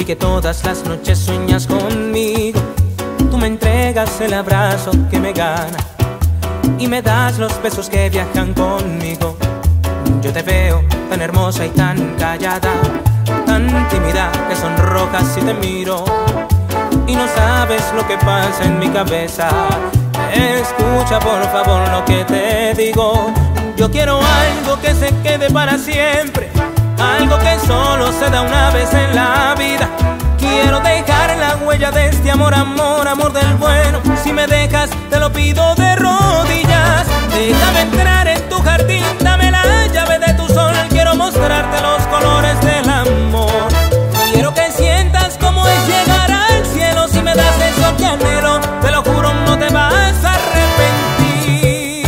que todas las noches sueñas conmigo. Tú me entregas el abrazo que me gana y me das los besos que viajan conmigo. Yo te veo tan hermosa y tan callada, tan tímida que sonrojas si te miro, y no sabes lo que pasa en mi cabeza. Escucha por favor lo que te digo. Yo quiero algo que se quede para siempre, algo que solo se da una vez en la vida. Quiero dejar la huella de este amor, amor, amor del bueno. Si me dejas, te lo pido de rodillas. Déjame entrar en tu jardín, dame la llave de tu sol. Quiero mostrarte los colores del amor. Quiero que sientas cómo es llegar al cielo. Si me das eso que anhelo, te lo juro, no te vas a arrepentir.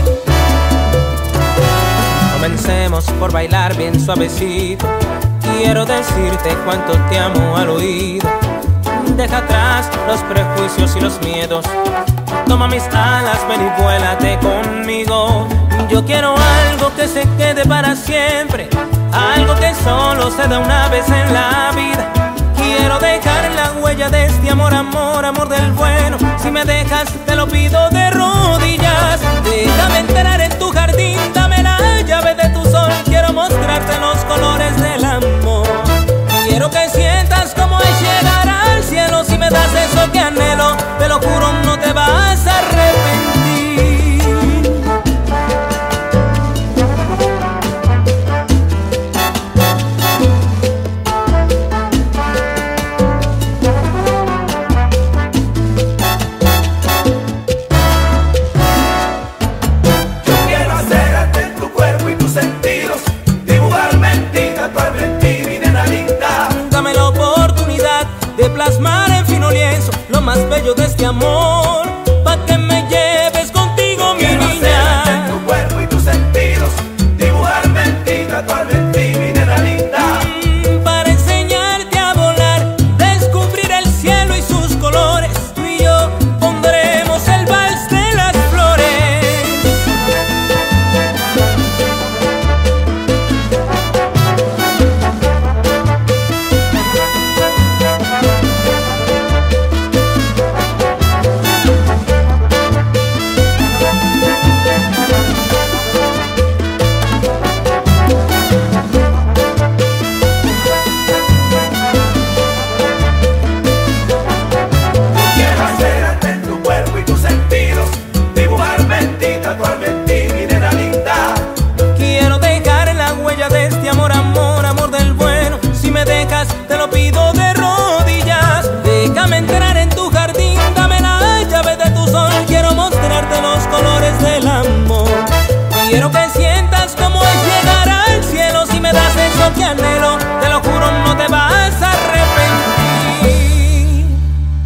Comencemos por bailar bien suavecito. Quiero decirte cuánto te amo al oído. Deja atrás los prejuicios y los miedos. Toma mis alas, ven y vuélate conmigo. Yo quiero algo que se quede para siempre, algo que solo se da una vez en la vida. Quiero dejar la huella de este amor, amor, amor del bueno. Si me dejas, te lo pido de rodillas. Déjame entrar en tu jardín, dame la llave de tu sol. Quiero mostrarte los colores del amor. Quiero que sientas cómo es llegar al cielo. Si me das eso que anhelo, te lo juro, no te vas a arrepentir. De plasmar en fino lienzo lo más bello de este amor, pa' que me lleves contigo, mi niña. Quiero hacerte en tu cuerpo y tus sentidos, dibujarme en ti, tatuarme en ti, mi nena linda. Para enseñarte a volar, descubrir el cielo y sus colores. Tú y yo pondremos el vals de las flores. Te lo pido de rodillas. Déjame entrar en tu jardín, dame la llave de tu sol. Quiero mostrarte los colores del amor. Quiero que sientas cómo es llegar al cielo. Si me das eso que anhelo, te lo juro, no te vas a arrepentir.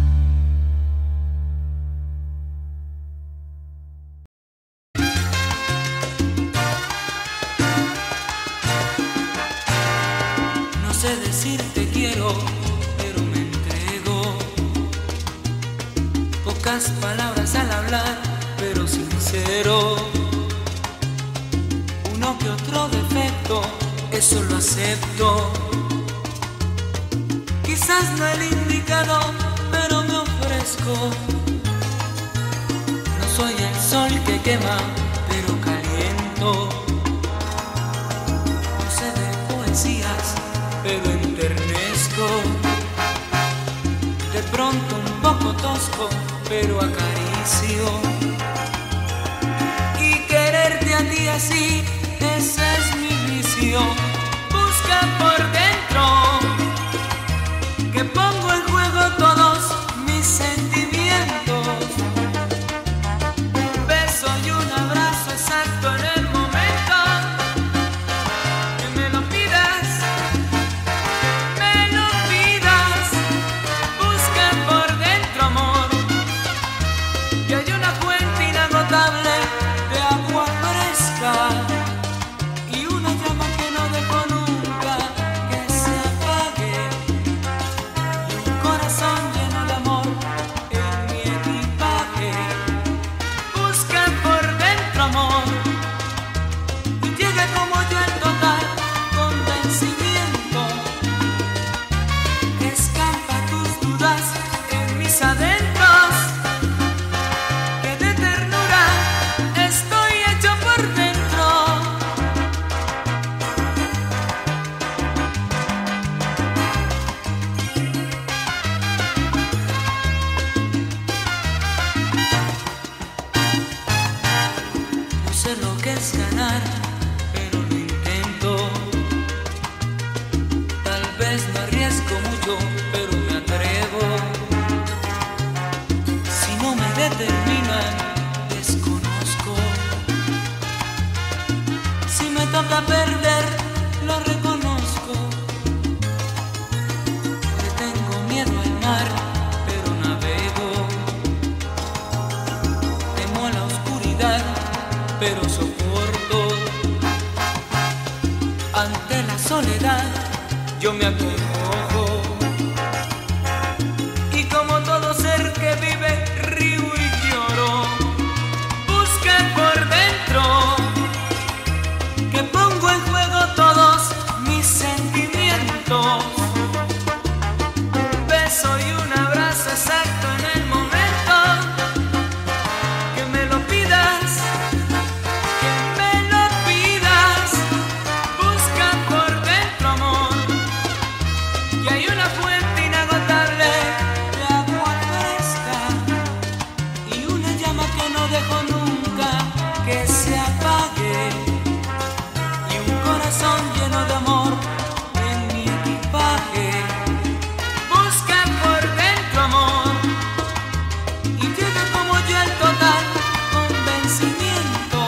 No sé decirte quiero, pero me entrego. Pocas palabras al hablar, pero sincero. Uno que otro defecto, eso lo acepto. Quizás no el indicado, pero me ofrezco. No soy el sol que quema, pero caliento. No sé de poesías, pero enternezco. De pronto un poco tosco, pero acaricio. Y quererte a ti así, esa es mi visión. Busca por dentro, que pongo en juego todos mis sentimientos. Un beso y un abrazo exacto en el momento que me lo pidas. Y hay una fuente inagotable de agua fresca y una llama que no dejo nunca que se apague, y pero soporto. Ante la soledad yo me acongojo, y como todo ser que vive río y lloro. Busca por dentro que pongo en juego todos mis sentimientos. Un beso y un abrazo exacto en el momento que me lo pidas, que me lo pidas. Busca por dentro, amor, y hay una fuente inagotable de agua fresca y una llama que no dejo nunca que se apague, y un corazón lleno de amor en mi equipaje. Busca por dentro, amor, y llega como yo el total convencimiento.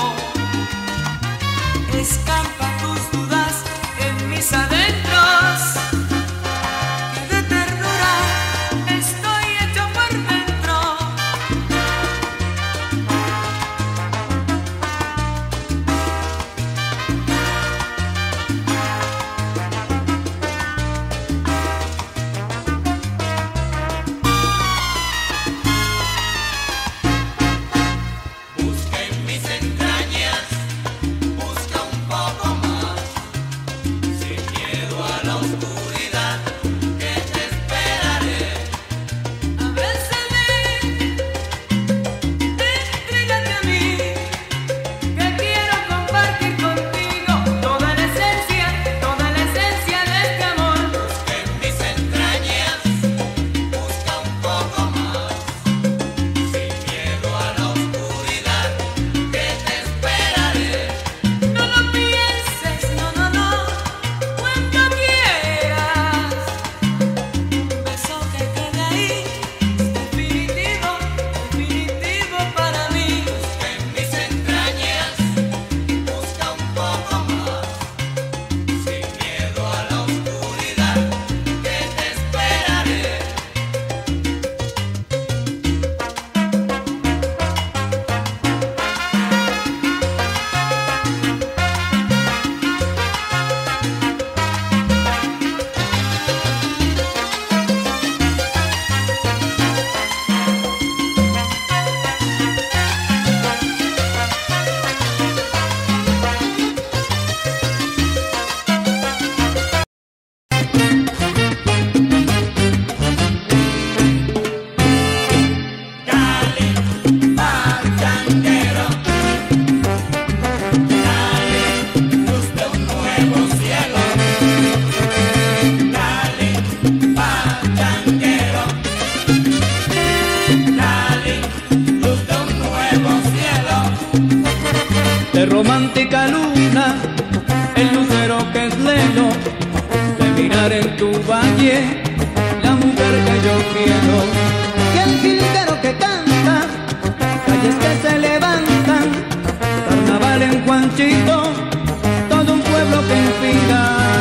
Escampa tus dudas en mis adentros, que de ternura estoy hecho por dentro. Busca en mis entrañas, busca un poco más, sin miedo a la oscuridad, que te esperaré. Abrázame, entrégate a mí, que quiero compartir contigo toda la esencia de este amor. Busca en mis entrañas, busca un poco más, sin miedo a la oscuridad, que te esperaré. No lo pienses, no, cuando quieras. Un beso que quede ahí, definitivo para mí. Busca en mis entrañas, busca un poco más, sin miedo a la oscuridad, que te esperaré. De romántica luna, el lucero que es lelo, de mirar en tu valle, la mujer que yo quiero. Y el jilguero que canta, calles que se levantan, carnaval en Juanchito, todo un pueblo que inspira.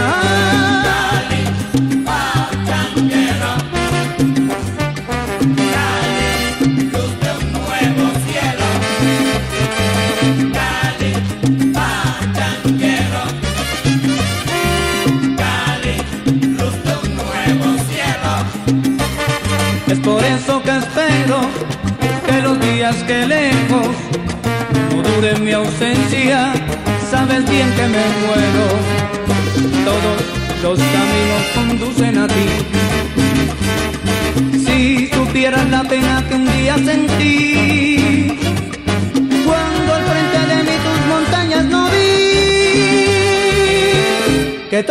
Es por eso que espero que los días que lejos no dure mi ausencia. Sabes bien que me muero, todos los caminos conducen a ti. Si supieras la pena que un día sentí, cuando al frente de mí tus montañas no vi. Que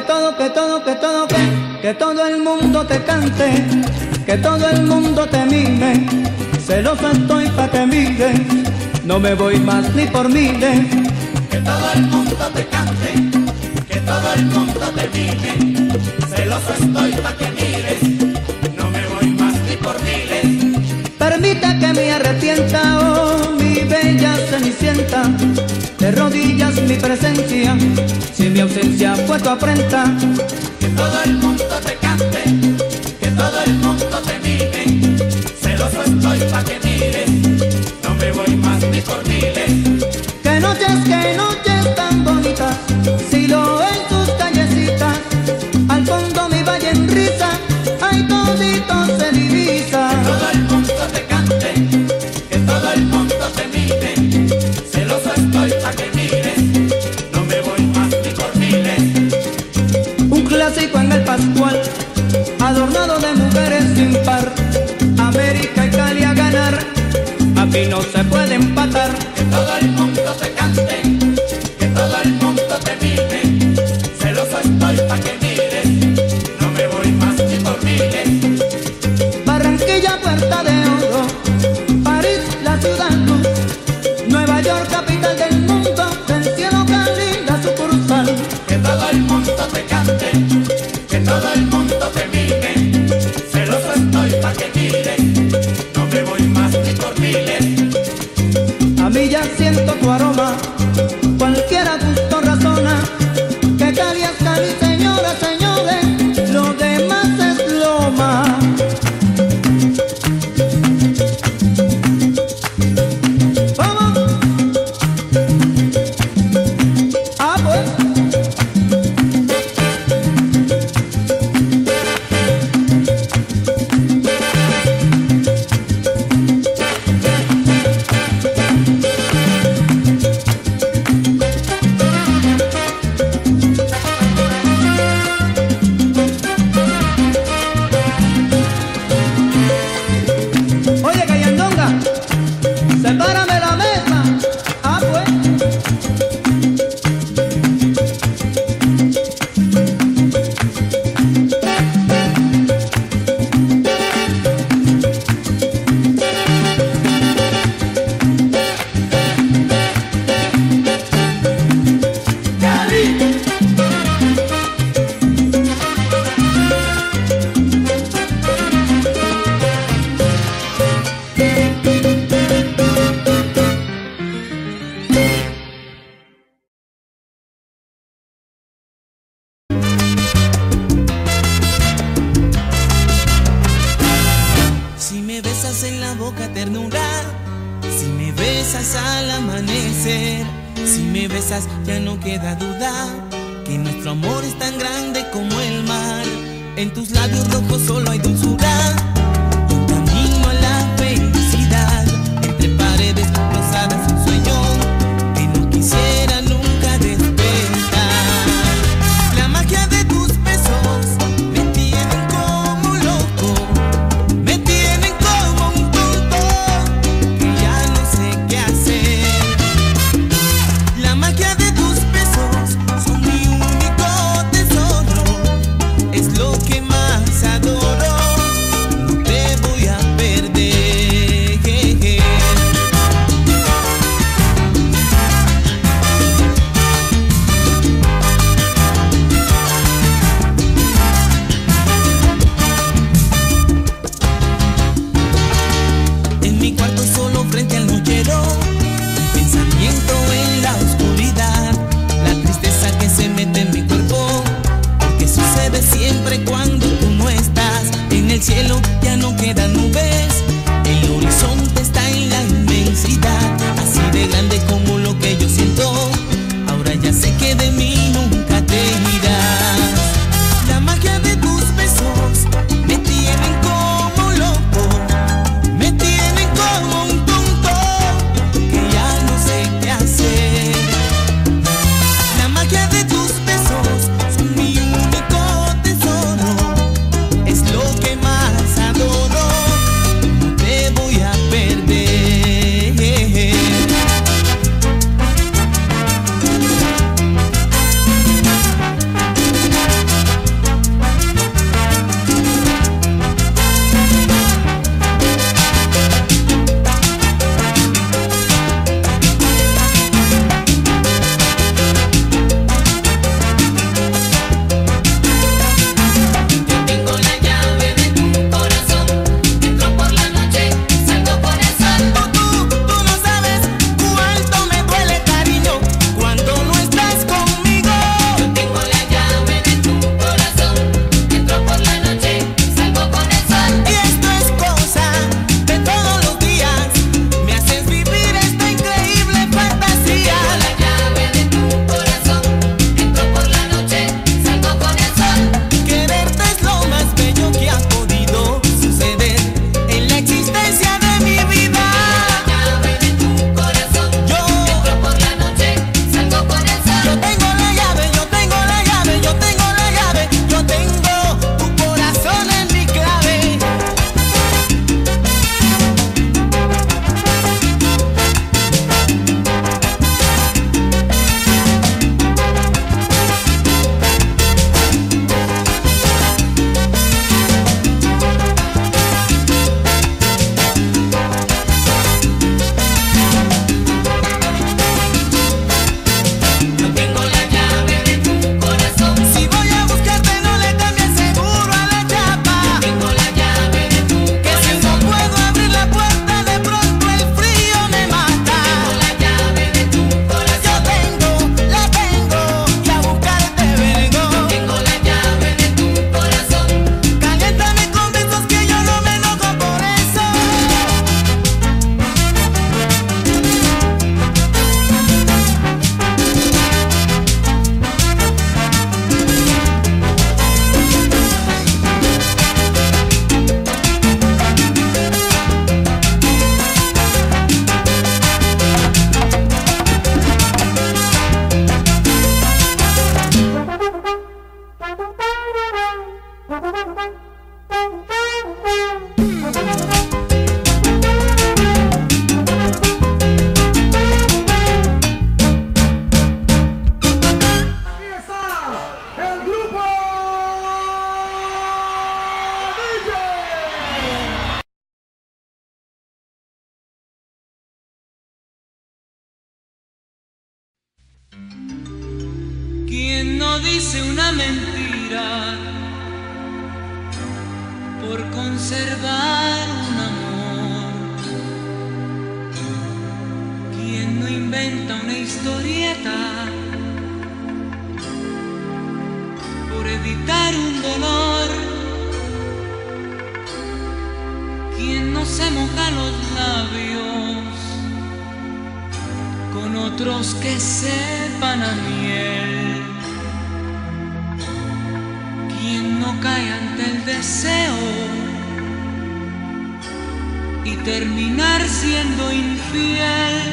todo el mundo te cante, que todo el mundo te mime. Celoso estoy pa' que mire, no me voy más ni por miles. Que todo el mundo te cante, que todo el mundo te mime. Celoso estoy pa' que mires, no me voy más ni por miles. Permita que me arrepienta, oh mi bella cenicienta, de rodillas mi presencia, si mi ausencia fue tu afrenta. Que todo el mundo te cante, que todo el mundo te mime. Celoso estoy pa' que mires, no me voy más ni por miles. Que noches, qué noches tan bonitas, si lo en sus callecitas, al fondo mi valle en risa, ay todito se divisa. Que todo el mundo te cante, que todo el mundo te mire, celoso estoy pa' que mires, no me voy más ni por miles. Un clásico en el Pascual, adornado de mujeres sin par, América y Cali a ganar, aquí no se puede empatar. Que todo el mundo te cante, que todo el mundo te mire, celoso estoy pa' que mires, no me voy más ni por miles. Barranquilla, Puerta de Oro, París, la ciudad luz, Nueva York, capital del mundo, del cielo Cali, la sucursal. Que todo el mundo te cante, que todo el mundo te mire, celoso estoy pa' que mires, no me voy más ni por miles. A mí ya siento tu aroma, cualquiera gusto razona, que Cali es Cali, señoras, señores, lo demás es loma. ¡Vamos! ¡Ah, pues! Oye, Cayandonga, sepárame la mesa. Ah, pues. Si me besas en la boca ternura, si me besas al amanecer, si me besas ya no queda duda que nuestro amor es tan grande como el mar. En tus labios rojos solo hay dulzura, un camino a la felicidad. Entre paredes rosadas un sueño que no quisiera nunca despertar. La magia de tus besos me tienen como loco, me tienen como un tonto que ya no sé qué hacer. La magia de tus besos son mi único tesoro, es lo que más adoro, no te voy a perder. En mi cuarto solo frente al nochero, un pensamiento en la oscuridad, la tristeza que se mete en mi cuerpo, porque sucede siempre cuando tú no estás. En el cielo ya no quedan nubes, el horizonte está en la inmensidad, así de grande como lo que yo siento. Ahora ya sé que de mí nunca te irás. La magia de tus besos me tienen como loco, me tienen como un tonto que ya no sé qué hacer. La magia de tus besos son mi único tesoro, es lo que más adoro, no dice una mentira por conservar un amor? ¿Quién no inventa una historieta por evitar un dolor? ¿Quién no se moja los labios con otros que sepan a miel? ¿Quién no cae ante el deseo y terminar siendo infiel?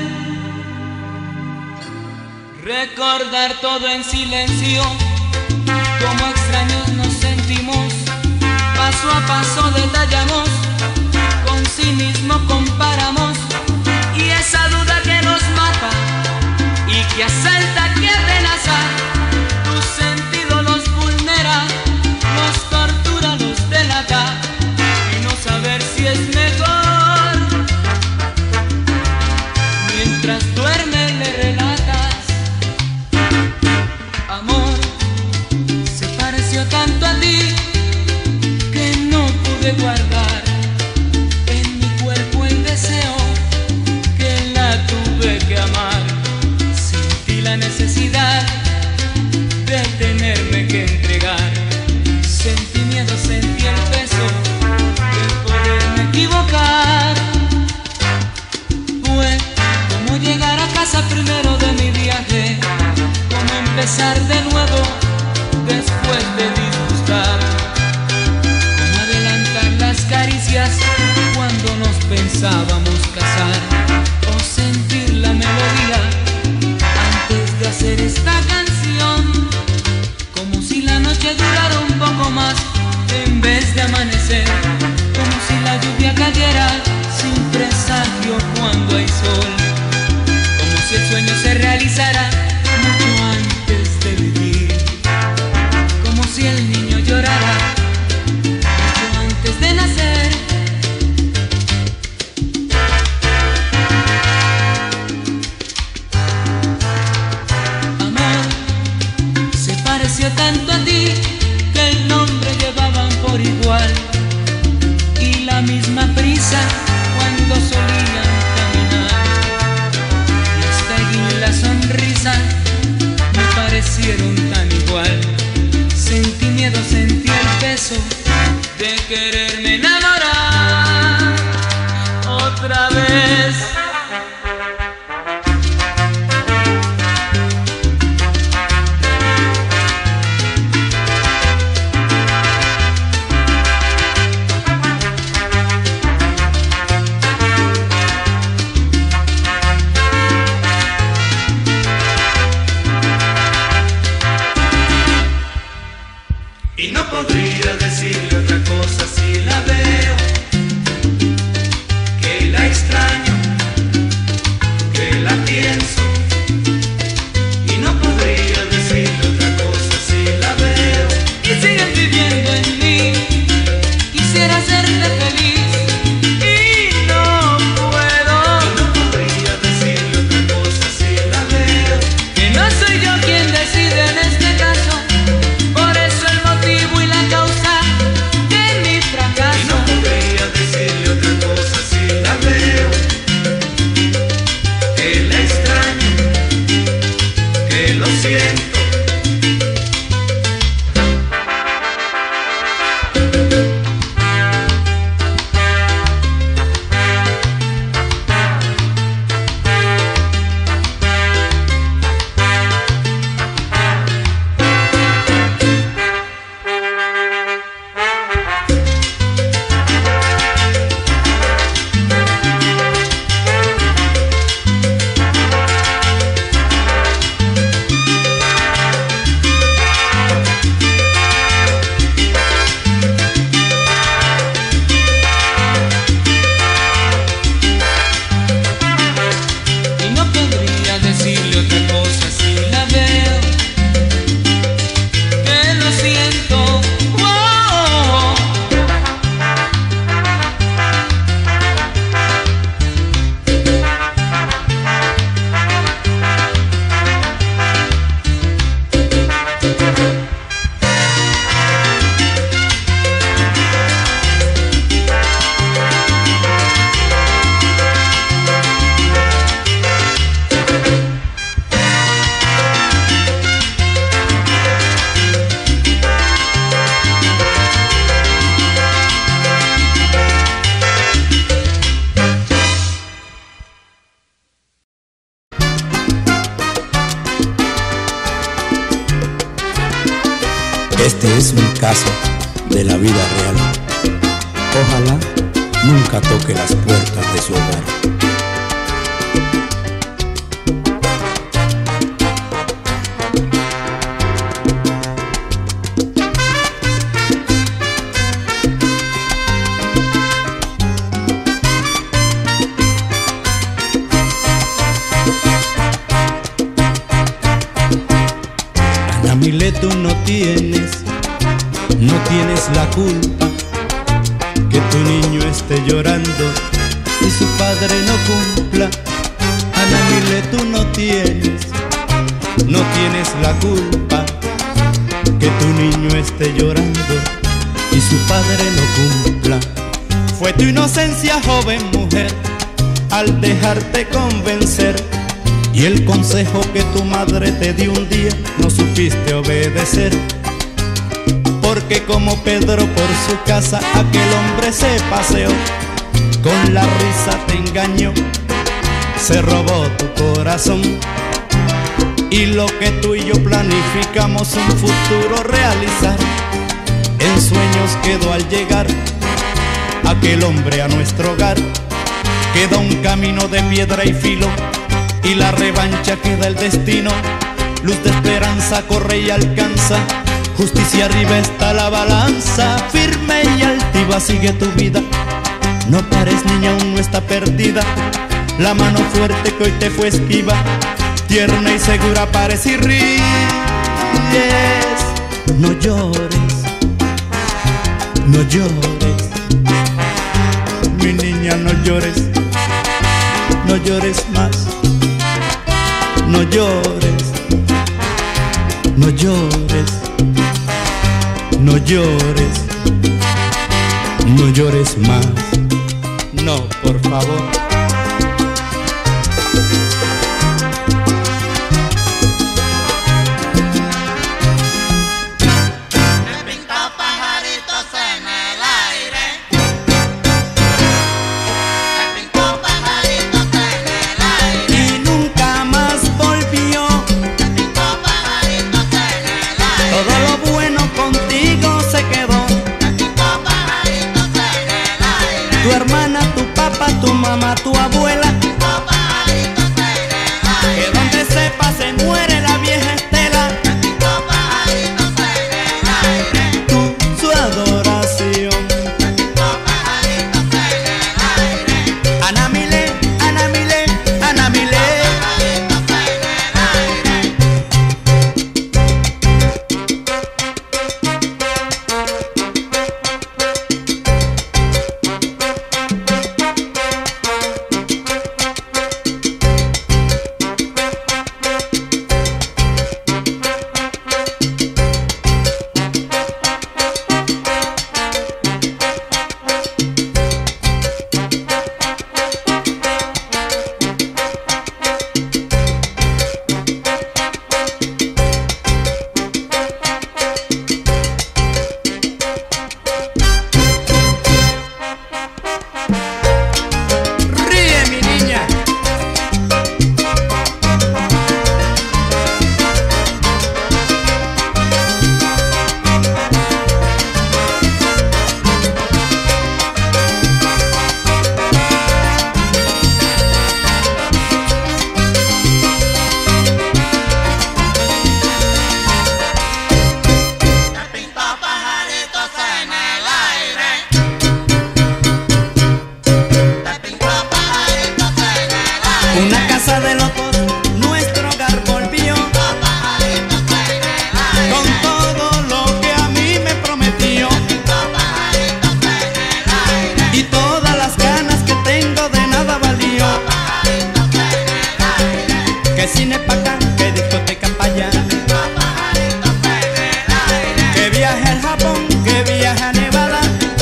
Recordar todo en silencio, como extraños nos sentimos, paso a paso detallamos, con cinismo comparamos, y esa duda que nos mata y que asalta, que amenaza, tu sentido los vulnera, los tortura, los delata, y no saber si es mejor. Mientras duerme le relatas: amor, se pareció tanto a ti que no pude guardar en mi cuerpo el deseo, que la tuve que amar. Sentí la necesidad de tenerme que entregar. Sentí miedo, sentí el peso de poderme equivocar. Fue como llegar a casa primero de mi viaje, como empezar de nuevo después de disgustar, como adelantar las caricias cuando nos pensábamos casar, o sentir la melodía antes de hacer esta canción, como si la noche durara un poco más en vez de amanecer, como si la lluvia cayera sin presagio cuando hay sol, como si el sueño se realizara mucho antes de vivir, como si el niño llorara mucho antes de nacer. Amor, se pareció tanto a ti que el nombre llevaban por igual, y la misma prisa cuando solían caminar, y hasta y la sonrisa me parecieron tan igual. Sentí miedo, sentí el peso de quererme enamorar otra vez. Y no podría decirle otra cosa si la veo, que la extraño, que la pienso. Y no podría decirle otra cosa si la veo. Y sigues viviendo en mí, quisiera hacerte feliz y no puedo. Y no podría decirle otra cosa si la veo, Que no soy yo quien decide en este caso, por eso el motivo y la causa de mi y fracaso. no podría decirle otra cosa si la veo, que la extraño, que lo siento. Este es un caso de la vida real. Ojalá nunca toque las puertas de su hogar. Anamile, tú no tienes la culpa que tu niño esté llorando y su padre no cumpla. Anamile, tú no tienes la culpa que tu niño esté llorando y su padre no cumpla. Fue tu inocencia, joven mujer, al dejarte convencer, y el consejo que tu madre te dio un día no supiste obedecer. Porque como Pedro por su casa aquel hombre se paseó, con la risa te engañó, se robó tu corazón. Y lo que tú y yo planificamos un futuro realizar, en sueños quedó al llegar aquel hombre a nuestro hogar. Queda un camino de piedra y filo, y la revancha queda el destino. Luz de esperanza corre y alcanza, justicia arriba está la balanza. Firme y altiva sigue tu vida, no pares niña, aún no está perdida. La mano fuerte que hoy te fue esquiva, tierna y segura parece y ríes. No llores, no llores, mi niña, no llores, no llores más. No llores, no llores, no llores, no llores más. No, por favor. Tu hermana, tu papá, tu mamá, tu abuela, que donde sepa se muere la vieja Estela. Su adoración. Anamile, Anamile, Anamile. Una casa de locos, nuestro hogar volvió, con todo lo que a mí me prometió, y todas las ganas que tengo de nada valió. Que cine pa' acá, que discoteca pa' allá, que viaje al Japón, que viaje a Nevada,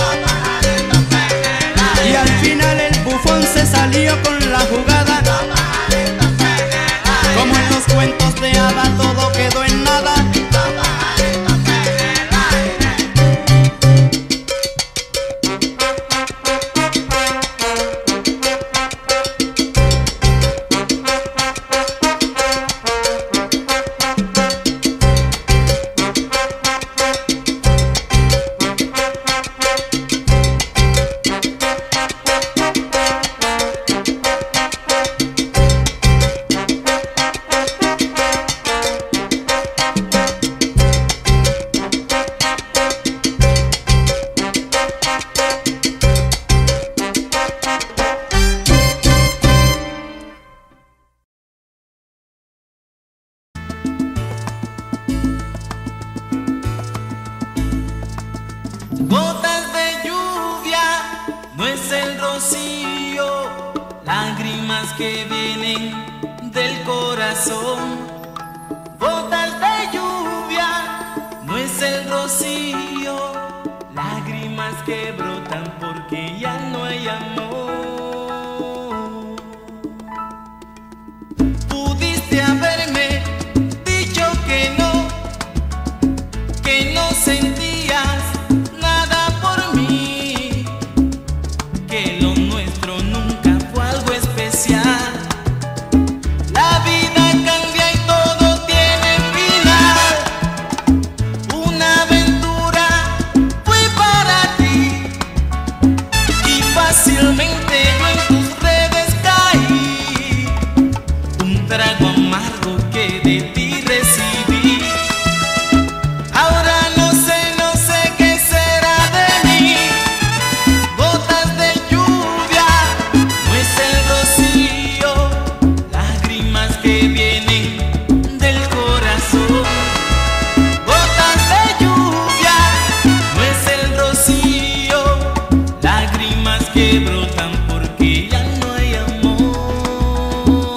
y al final el bufón se salió con la jugada. Como en los cuentos de hadas, todo quedó en nada. que vienen del corazón. Gotas de lluvia, no es el rocío, lágrimas que brotan porque ya no hay amor. Pudiste haberme dicho que no sentías nada por mí, que lo nuestro nunca fue algo especial. La vida cambia y todo tiene final. Una aventura fue para ti y fácilmente yo en tus redes caí. Un trago amargo que de ti recibí. Ahora no sé qué será de mí. Gotas de lluvia, no es el rocío, lágrimas que vienen del corazón. Gotas de lluvia, no es el rocío, lágrimas que brotan porque ya no hay amor.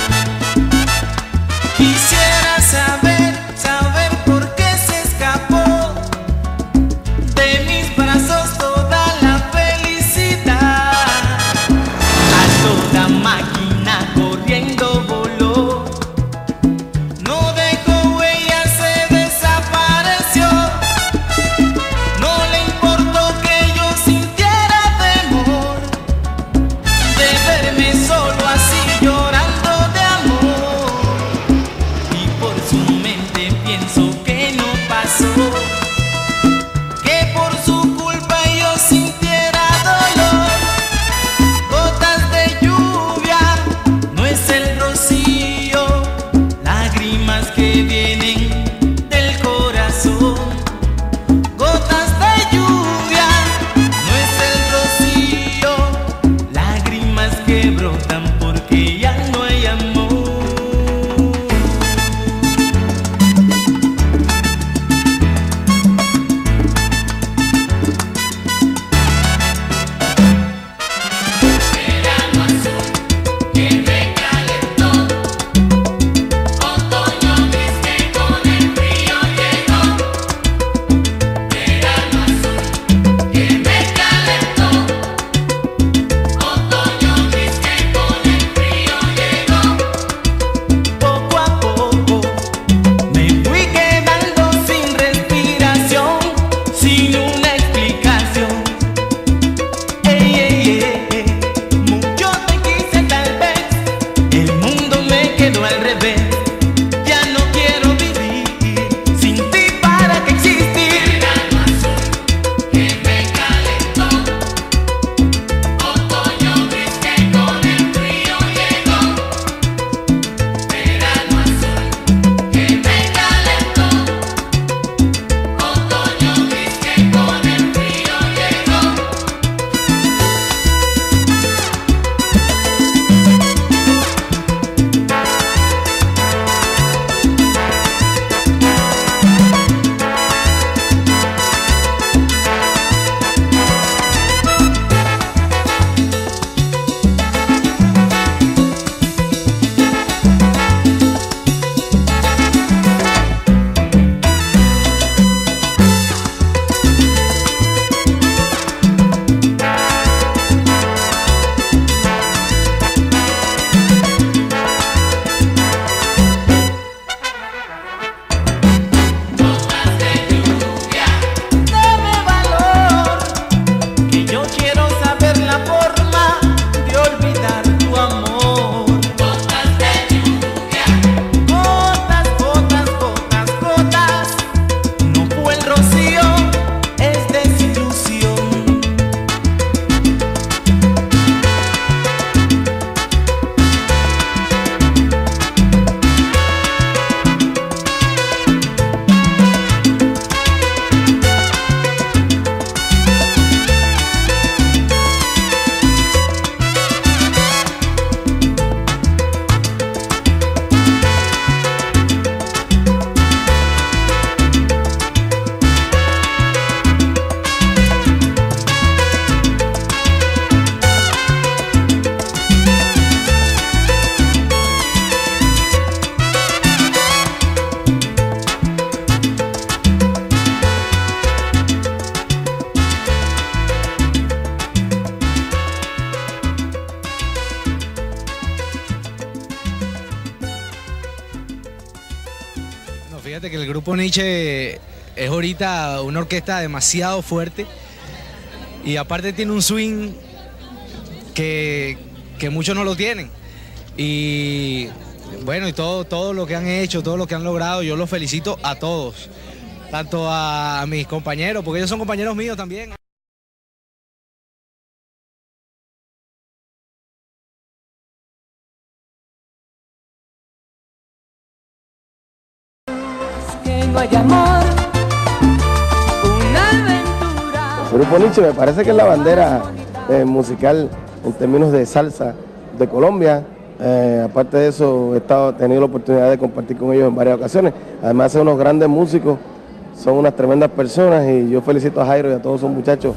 Quisiera saber por qué se escapó de mis brazos toda la felicidad. A toda máquina corriendo voló, no dejó huella, se desapareció. No le importó que yo sintiera temor Fíjate que el grupo Nietzsche es ahorita una orquesta demasiado fuerte y aparte tiene un swing que muchos no lo tienen. Y bueno, y todo lo que han hecho, todo lo que han logrado, yo los felicito a todos, tanto a mis compañeros, porque ellos son compañeros míos también. Que no hay amor, una aventura. El grupo Nietzsche me parece que es la bandera musical en términos de salsa de Colombia. Aparte de eso, he tenido la oportunidad de compartir con ellos en varias ocasiones. Además, son unos grandes músicos, son unas tremendas personas y yo felicito a Jairo y a todos esos muchachos.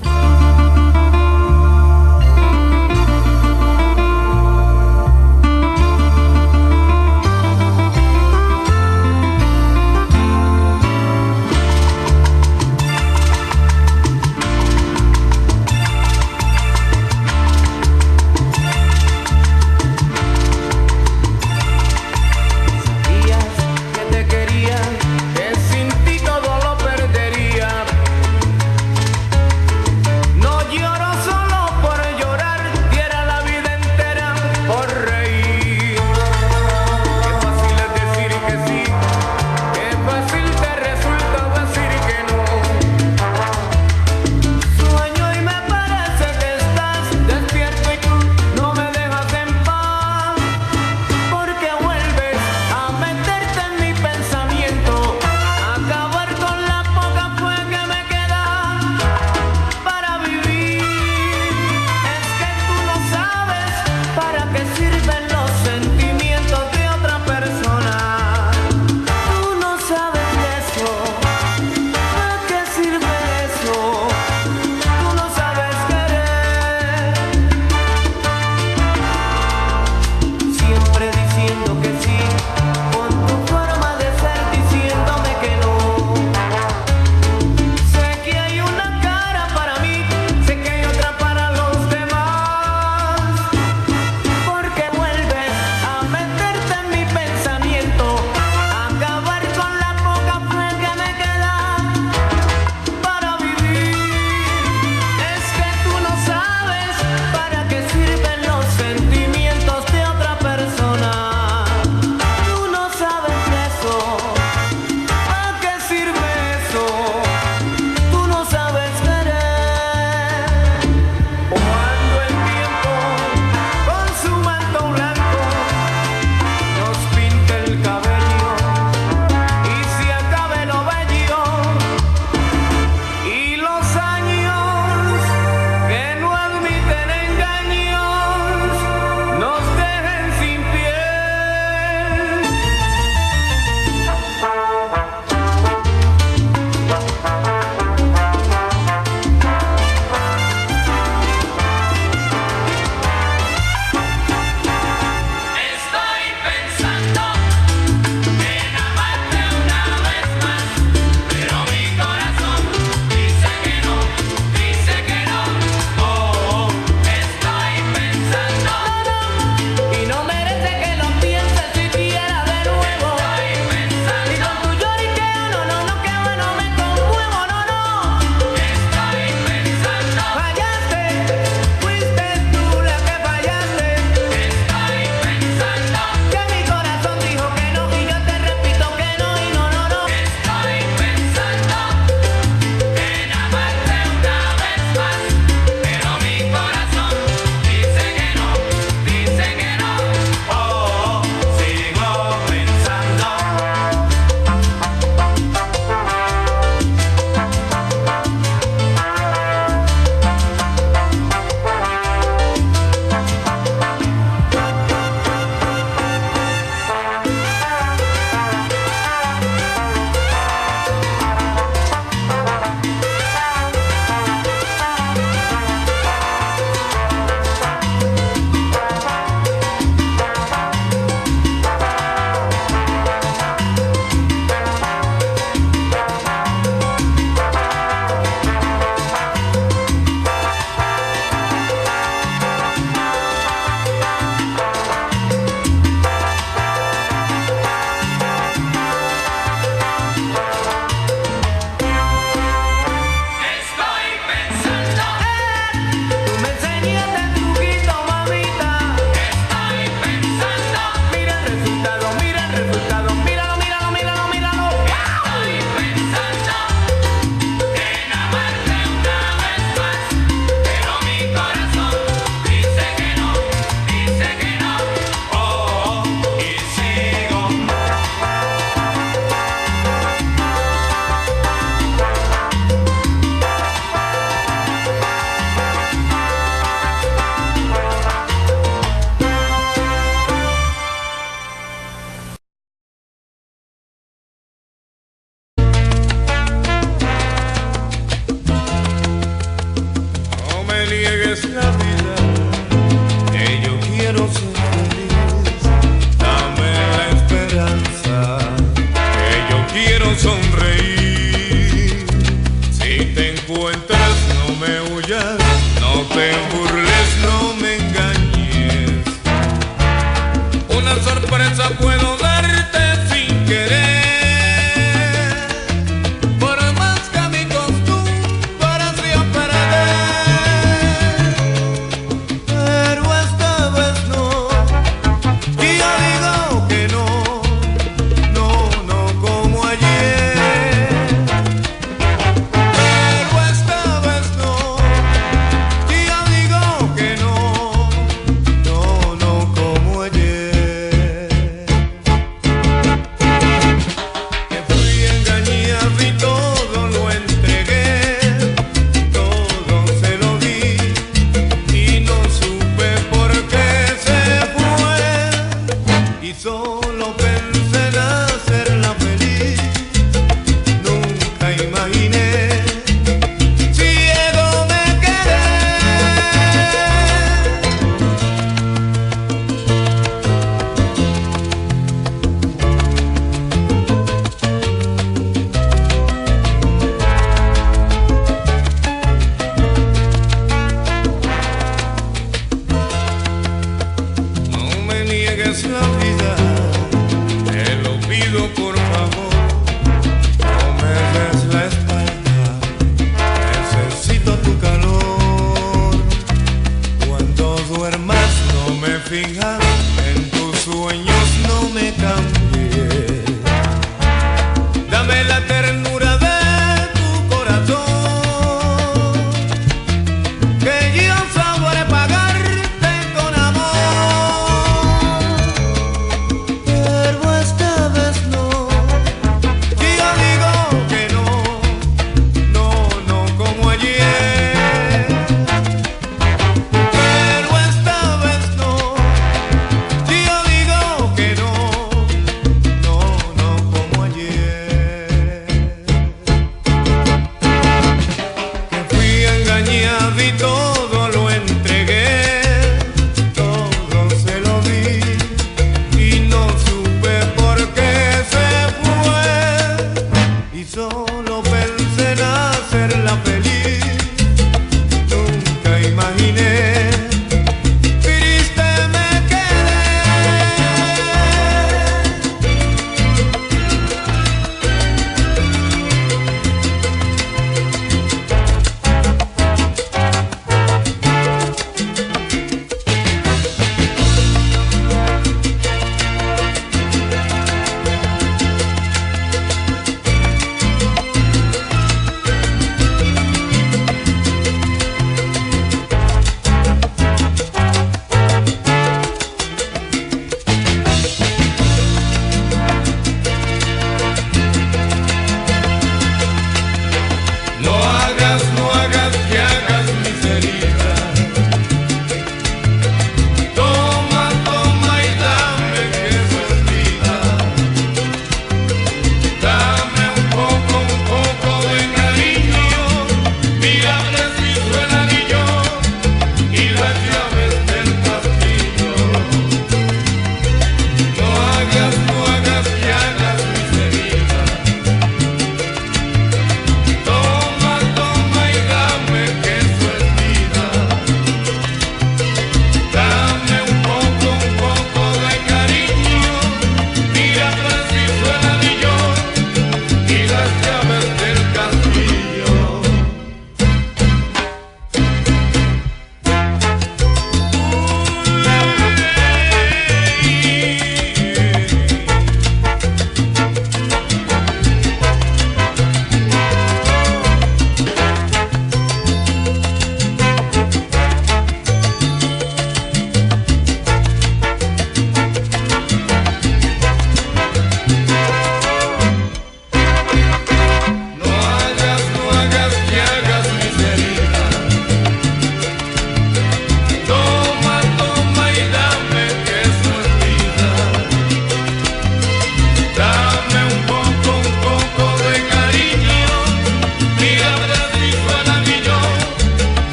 es la vida, te lo pido por favor, no me des la espalda, necesito tu calor. Cuando duermas no me fijas, en tus sueños no me cambies. Dame la ternura de tu corazón, que yo sabré pagarte con amor. Pero esta vez no, yo digo que no, no, no como ayer. Pero esta vez no,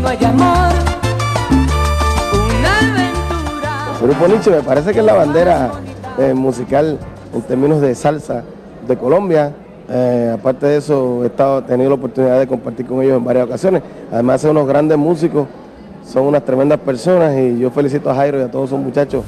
no hay amor, una aventura. Grupo Nietzsche me parece que es la bandera musical en términos de salsa de Colombia. Aparte de eso, he tenido la oportunidad de compartir con ellos en varias ocasiones. Además, son unos grandes músicos, son unas tremendas personas y yo felicito a Jairo y a todos esos muchachos.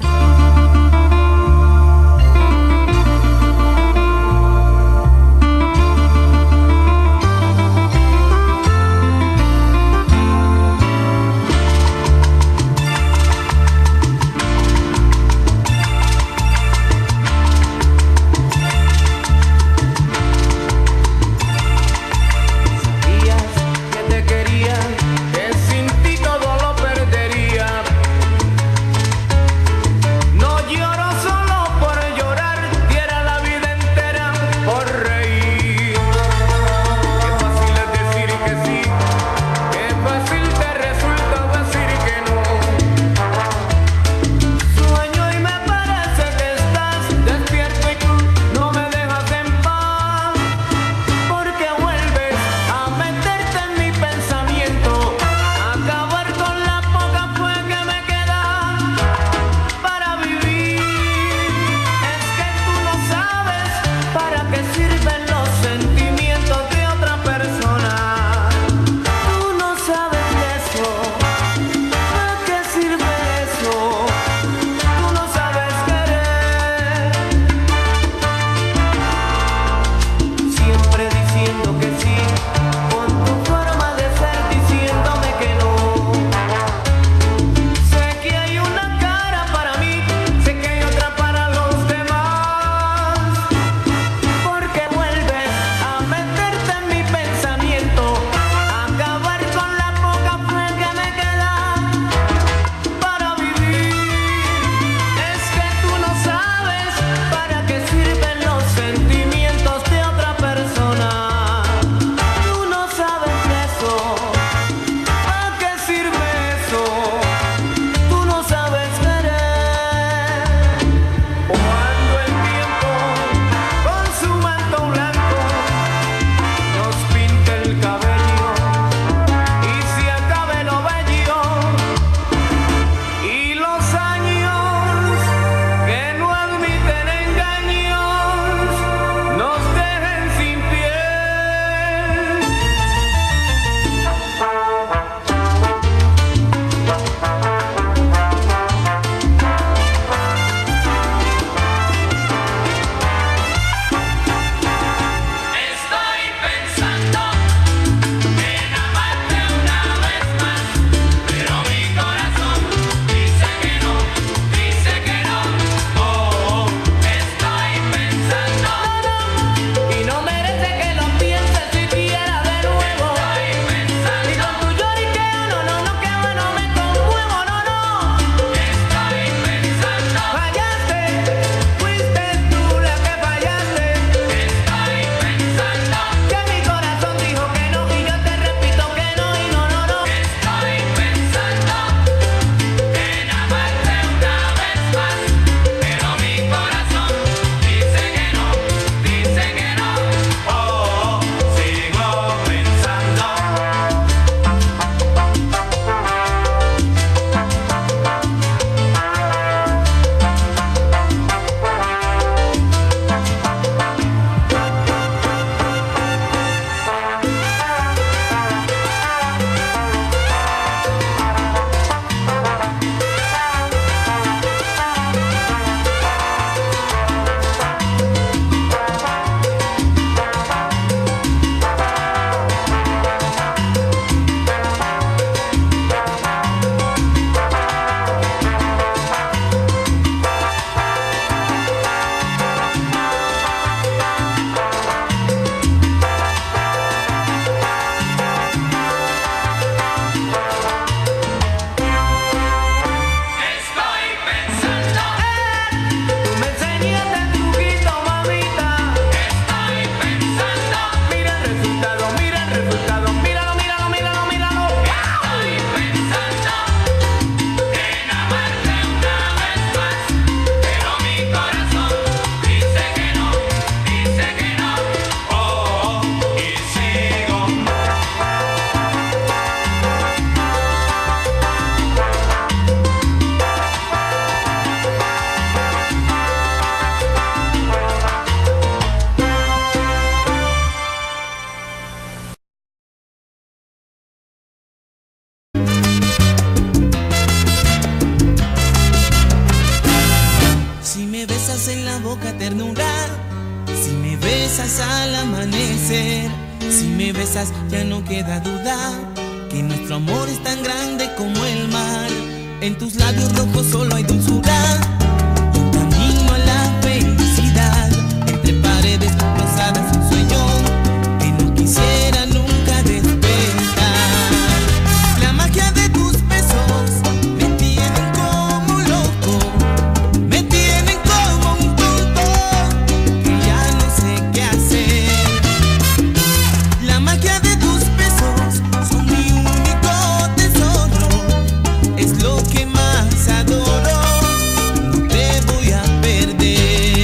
la boca ternura, si me besas al amanecer, si me besas ya no queda duda que nuestro amor es tan grande como el mar. En tus labios rojos solo hay dulzura, un camino a la felicidad, entre paredes rosadas un sueño que no quisiera nunca despertar. La magia de tus besos me tienen como loco, me tienen como un tonto que ya no sé qué hacer. La magia de tus besos son mi único tesoro, es lo que más adoro, no te voy a perder.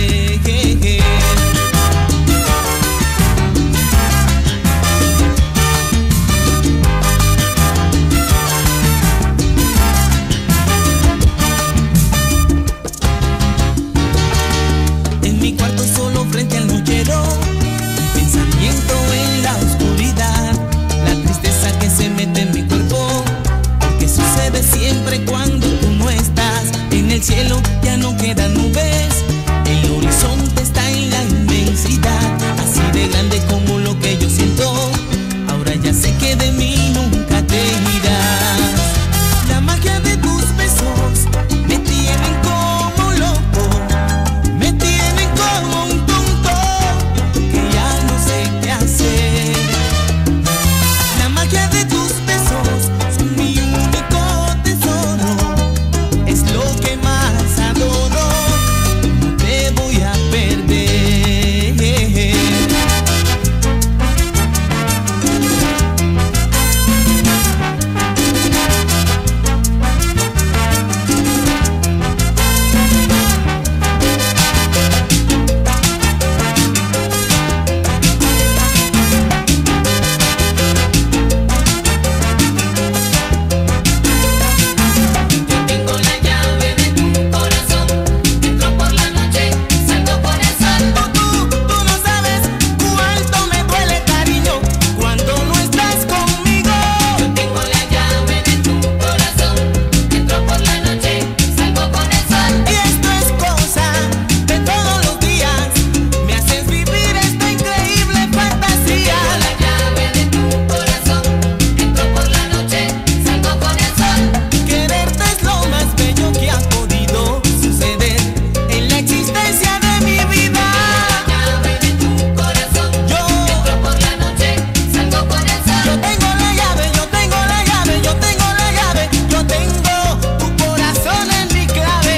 En mi cuarto solo frente al nochero, un pensamiento en la oscuridad, la tristeza que se mete en mi cuerpo, porque sucede siempre cuando tú no estás. En el cielo ya no quedan nubes, el horizonte está en la inmensidad, así de grande como lo que yo siento. Ahora ya sé que de mí nunca te irás. La magia de tus besos me tienen como loco, me tienen como un tonto que ya no sé qué hacer. La magia de tus besos son mi único tesoro, es lo que más adoro, no te voy a perder. Yo tengo la llave de tu corazón, entro por la noche, salgo por el sol. Tú no sabes cuánto me duele, cariño, cuando no estás conmigo. Yo tengo la llave de tu corazón, entro por la noche, salgo con el sol. Y esto es cosa de todos los días, me haces vivir esta increíble fantasía. Tengo la llave de tu corazón, entro por la noche, salgo con el sol. Quererte es lo más bello que ha podido suceder en la existencia de mi vida. Tengo la llave de tu corazón, yo entro por la noche, salgo con el sol. Yo tengo la llave, yo tengo la llave, yo tengo la llave, yo tengo tu corazón en mi clave.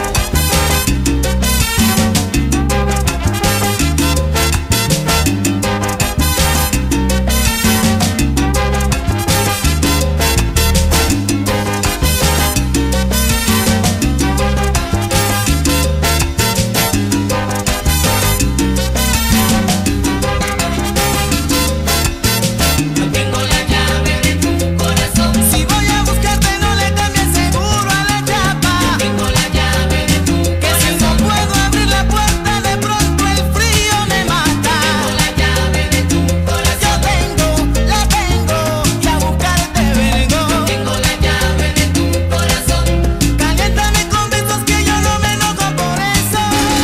Yo tengo la llave de tu corazón, si voy a buscarte no le cambies seguro a la chapa. Yo tengo la llave de tu corazón, que si no puedo abrir la puerta de pronto el frío me mata. Tengo la llave de tu corazón, la tengo y a buscarte vengo. Yo tengo la llave de tu corazón, caliéntame con besos que yo no me enojo por eso.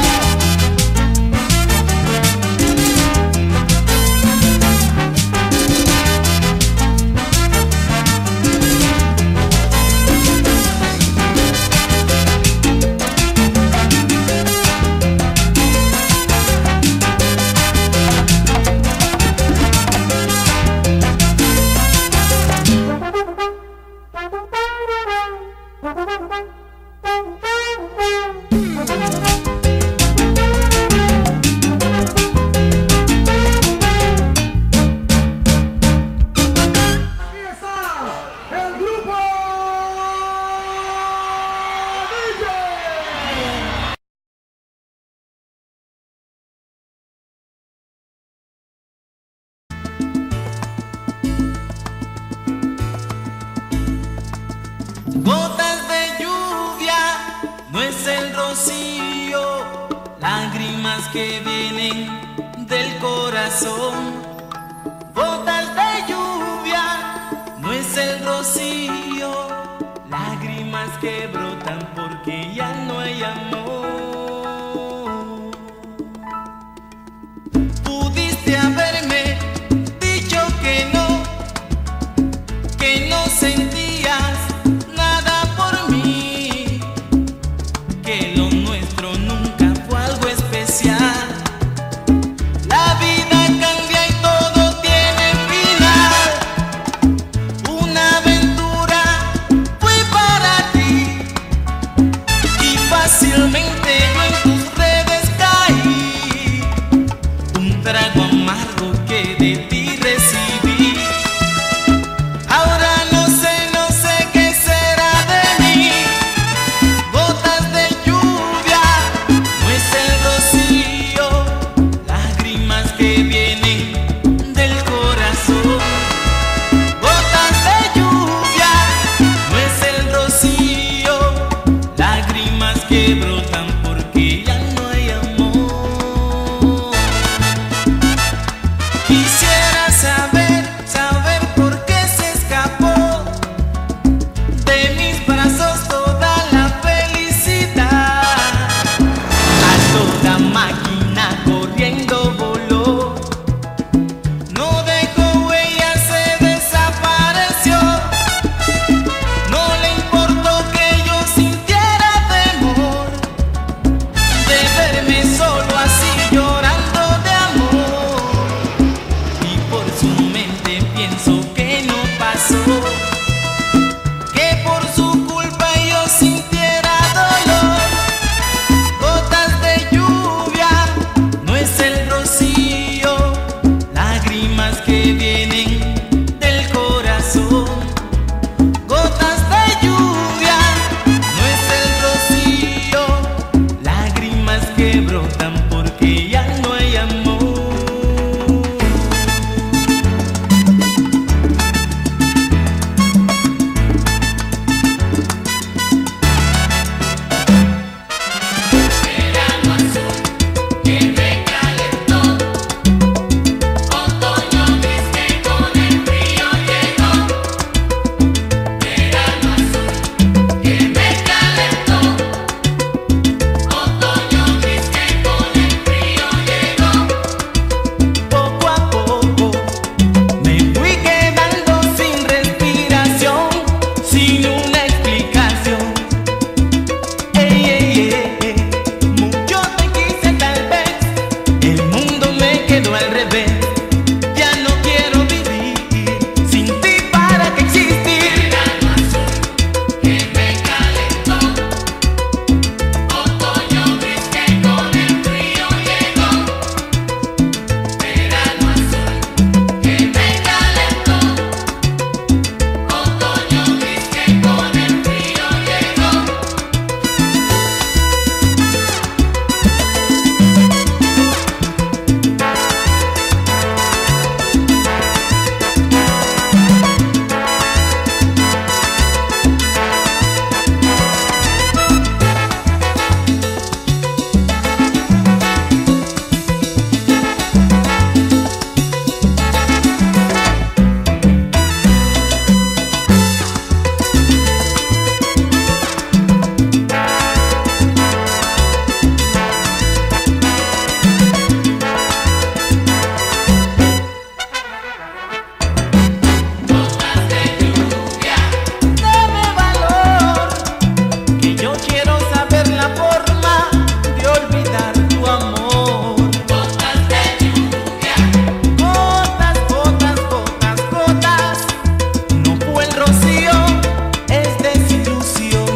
Gotas de lluvia, no es el rocío, lágrimas que vienen del corazón. Gotas de lluvia, no es el rocío, lágrimas que brotan porque ya no hay amor. máquina corriendo voló, no dejó huella, se desapareció. No le importó que yo sintiera temor de verme solo así llorando de amor. Y por su mente pienso que no pasó, que por su culpa yo sintiera dolor. Gotas de lluvia, no es el rocío, lágrimas que vienen del corazón. Gotas de lluvia, no es el rocío, lágrimas que brotan porque ya no hay amor. Verano azul que me calentó, otoño gris que con el frío llegó. Verano azul que me calentó, otoño gris que con el frío llegó. Poco a poco me fui quedando sin respiración, sin una explicación. Mucho te quise, tal vez el mundo me quedó al revés. Ya no quiero vivir sin ti, ¿para qué existir? Verano azul que me calentó, otoño gris que con el frío llegó. Verano azul que me calentó, otoño gris que con el frío llegó. Gotas de lluvia, Dame valor, que yo quiero saber la forma de olvidar tu amor. gotas de lluvia, Gotas, gotas, gotas, gotas, no fue el rocío, es desilusión.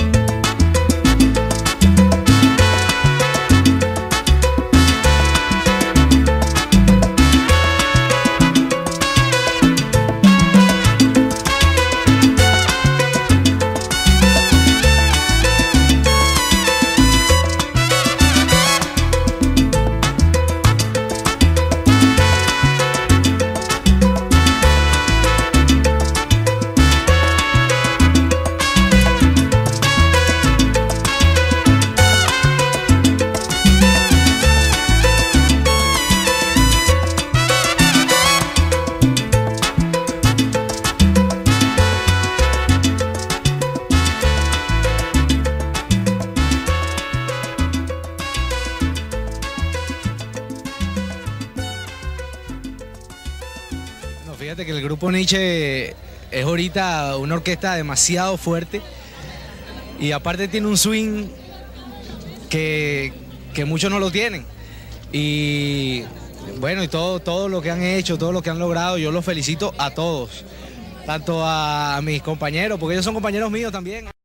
No, fíjate que el grupo Nietzsche es ahorita una orquesta demasiado fuerte y aparte tiene un swing que muchos no lo tienen. Y bueno, y todo lo que han hecho, todo lo que han logrado, yo los felicito a todos, tanto a mis compañeros, porque ellos son compañeros míos también.